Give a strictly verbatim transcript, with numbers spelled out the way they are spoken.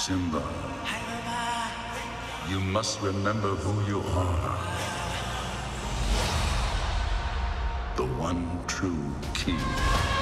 Simba, you must remember who you are. The one true king.